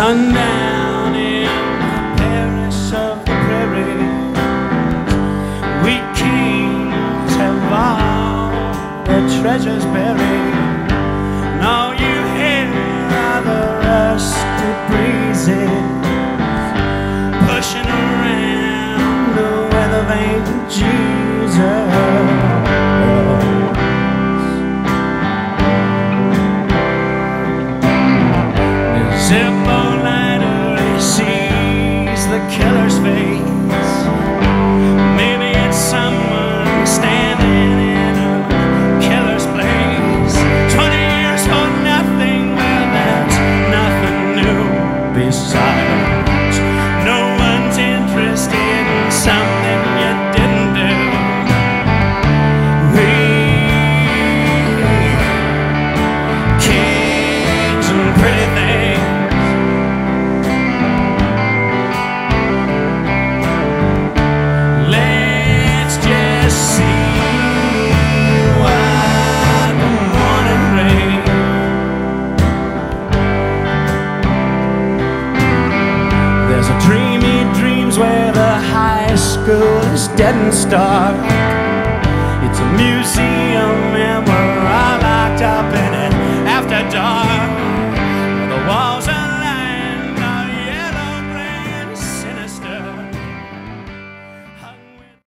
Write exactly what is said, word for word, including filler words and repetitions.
Sundown in the Paris of the prairie, we kings have all the treasures buried, and all you hear are the rusty breezes pushing around the weather vane Jesus. The killer's face, maybe it's someone standing in a killer's place. Twenty years for nothing, well that's nothing new. Besides, no one's interested in something you didn't do. We kings and pretty things, dreamy dreams where the high school is dead and stark. It's a museum and we're all locked up in